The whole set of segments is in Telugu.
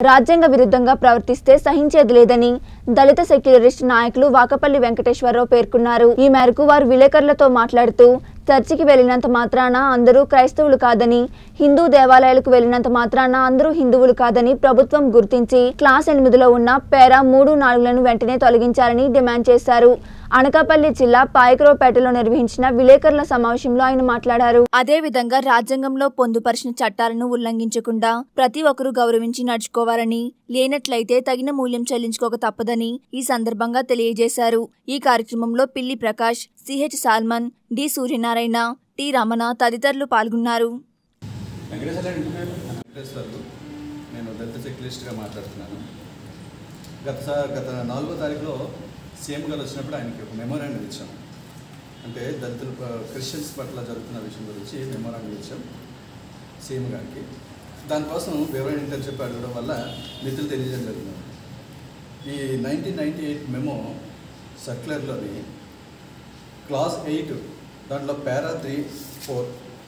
రాజ్యాంగ విరుద్ధంగా ప్రవర్తిస్తే సహించేది లేదని దళిత సెక్యులరిస్ట్ నాయకులు వాకపల్లి వెంకటేశ్వరరావు పేర్కొన్నారు। ఈ మేరకు వారు విలేకరులతో మాట్లాడుతూ చర్చికి వెళ్ళినంత మాత్రాన అందరూ క్రైస్తవులు కాదని, హిందూ దేవాలయాలకు వెళ్ళినంత మాత్రాన అందరూ హిందువులు కాదని ప్రభుత్వం గుర్తించి క్లాస్ 8లో ఉన్న పేరా 3, 4లను వెంటనే తొలగించాలని డిమాండ్ చేశారు। అనకాపల్లి జిల్లా పాయకరావుపేటలో నిర్వహించిన విలేకరుల సమావేశంలో ఆయన మాట్లాడారు। అదే విధంగా రాజ్యాంగంలో పొందుపరిచిన చట్టాలను ఉల్లంఘించకుండా ప్రతి ఒక్కరూ గౌరవించి నడుచుకోవాలని, లేనట్లయితే తగిన మూల్యం చెల్లించుకోక తప్పదని ఈ సందర్భంగా తెలియజేశారు। ఈ కార్యక్రమంలో Pilli Prakash, CH Salman, D Suryanarayana, T Ramana తదితరులు పాల్గొన్నారు। నేను దళిత సెక్యులరిస్ట్గా మాట్లాడుతున్నాను। గత 4వ తారీఖులో సీఎం గారు వచ్చినప్పుడు ఆయనకి ఒక మెమోరాండం ఇచ్చాం। అంటే దళితులు క్రిస్టియన్స్ పట్ల జరుగుతున్న విషయం గురించి మెమోరాండం ఇచ్చాం సీఎం గారికి। దానికోసం వివరణ ఏంటని చెప్పి అడగడం వల్ల మిత్రులు తెలియజేయడం జరిగింది। ఈ 1998 మెమో సర్క్యులర్లోని క్లాస్ 8 దాంట్లో పేరా 3, 4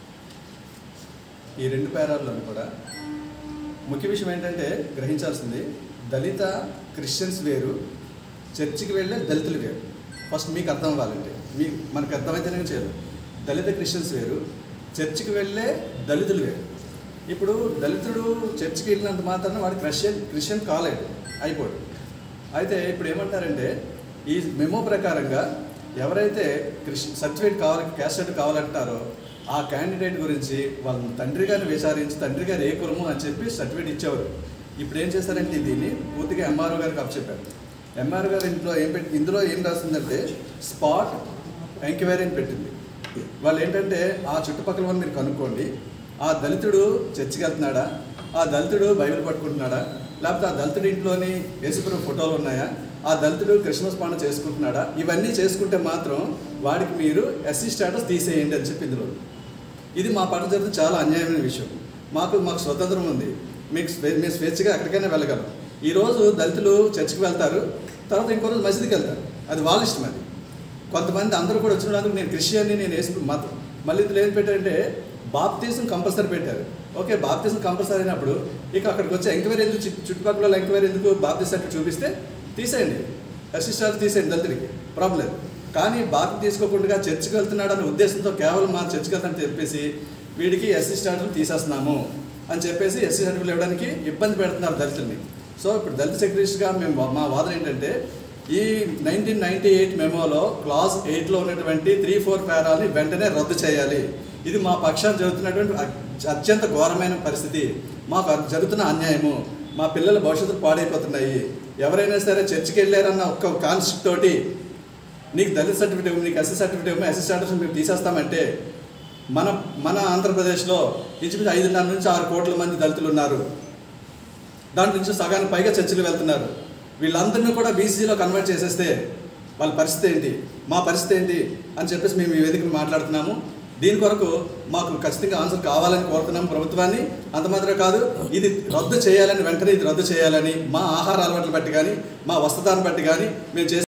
ఈ 2 పేరాల్లోని కూడా ముఖ్య విషయం ఏంటంటే గ్రహించాల్సింది, దళిత క్రిస్టియన్స్ వేరు, చర్చికి వెళ్ళే దళితులు వేరు। ఫస్ట్ మీకు అర్థం అవ్వాలంటే, మనకు అర్థమైతేనే చేయదు। దళిత క్రిస్టియన్స్ వేరు, చర్చికి వెళ్ళే దళితులు వేరు। ఇప్పుడు దళితుడు చర్చికి వెళ్ళినంత మాత్రాన వాడు క్రిస్టియన్ కాలేడు, అయిపోడు। అయితే ఇప్పుడు ఏమంటారంటే ఈ మెమో ప్రకారంగా ఎవరైతే సర్టిఫికేట్ క్యాస్ట్ సర్టిఫికేట్ కావాలంటారో ఆ క్యాండిడేట్ గురించి వాళ్ళ తండ్రి గారిని విచారించి తండ్రి గారు ఏ కులము అని చెప్పి సర్టిఫికేట్ ఇచ్చేవారు। ఇప్పుడు ఏం చేస్తారంటే దీన్ని పూర్తిగా ఎంఆర్ఓ గారికి అప్పచెప్పారు। ఎంఆర్ఓ గారు ఇందులో ఏం రాస్తుందంటే స్పాట్ ఎంక్వైరీ అని పెట్టింది। వాళ్ళు ఏంటంటే ఆ చుట్టుపక్కల వాళ్ళు మీరు కనుక్కోండి, ఆ దళితుడు చర్చికి వెళ్తున్నాడా, ఆ దళితుడు బైబిల్ పట్టుకుంటున్నాడా, లేకపోతే ఆ దళితుడి ఇంట్లోని యేసుప్రభు ఫోటోలు ఉన్నాయా, ఆ దళితుడు క్రిస్మస్ పండుగ చేసుకుంటున్నాడా, ఇవన్నీ చేసుకుంటే మాత్రం వాడికి మీరు ఎస్సీ స్టేటస్ తీసేయండి అని చెప్పి ఇందులో। ఇది మా పట్ల జరుగుతుంది చాలా అన్యాయమైన విషయం। మాకు స్వతంత్రం ఉంది, మేము స్వేచ్ఛగా ఎక్కడికైనా వెళ్ళగలం। ఈరోజు దళితులు చర్చికి వెళ్తారు, తర్వాత ఇంకో రోజు మసీదుకి వెళ్తారు, అది వాళ్ళ ఇష్టం। అది కొంతమంది అందరూ కూడా వచ్చినందుకు నేను క్రిస్టియన్ని, నేను యేసు మతం, మళ్ళీ ఇందులో ఏం పెట్టారంటే బాప్తిజం కంపల్సరీ పెట్టారు। ఓకే, బాప్తిజం కంపల్సరీ అయినప్పుడు ఇక అక్కడికి వచ్చే ఎంక్వైరీ ఎందుకు, చుట్టుపక్కల ఎంక్వైరీ ఎందుకు, బాప్తిజం సర్టిఫికేట్ చూపిస్తే తీసేయండి, ఎస్సీ స్టాటస్ తీసేయండి, దళితుడికి ప్రాబ్లం। కానీ బాప్తి తీసుకోకుండా చర్చికి వెళ్తున్నాడు అనే ఉద్దేశంతో కేవలం మా చర్చికి వెళ్తానని చెప్పేసి వీడికి ఎస్సీ స్టాటస్ తీసేస్తున్నాము అని చెప్పేసి ఎస్సీ సర్టిఫికేట్ ఇవ్వడానికి ఇబ్బంది పెడుతున్నారు దళితుల్ని। సో ఇప్పుడు దళిత సెక్యులరిస్ట్గా మా వాదన ఏంటంటే ఈ 1998 మెమోలో క్లాస్ 8లో ఉన్నటువంటి 3, 4 పేరాలని వెంటనే రద్దు చేయాలి। ఇది మా పక్షాన్ని జరుగుతున్నటువంటి అత్యంత ఘోరమైన పరిస్థితి, మాకు జరుగుతున్న అన్యాయము, మా పిల్లల భవిష్యత్తు పాడైపోతున్నాయి। ఎవరైనా సరే చర్చికి వెళ్ళారన్న ఒక్క కాన్సెప్ట్ తోటి నీకు దళిత సర్టిఫికేట్, నీకు ఎస్సీ సర్టిఫికేట్, ఎస్సీ స్టాటస్ మేము తీసేస్తామంటే మన ఆంధ్రప్రదేశ్లో ఇంచుమించు 5.5 నుంచి 6 కోట్ల మంది దళితులు ఉన్నారు, దాంట్లో నుంచి సగానికి పైగా చర్చిలు వెళ్తున్నారు। వీళ్ళందరినీ కూడా బీసీలో కన్వర్ట్ చేసేస్తే వాళ్ళ పరిస్థితి ఏంటి, మా పరిస్థితి ఏంటి అని చెప్పేసి మేము ఈ వేదికను మాట్లాడుతున్నాము। దీని కొరకు మాకు ఖచ్చితంగా ఆన్సర్ కావాలని కోరుతున్నాము ప్రభుత్వాన్ని। అంత మాత్రమే కాదు, ఇది రద్దు చేయాలని, వెంటనే ఇది రద్దు చేయాలని, మా ఆహార అలవాట్ల బట్టి కానీ, మా వస్త్రదాన్ని బట్టి కానీ మేము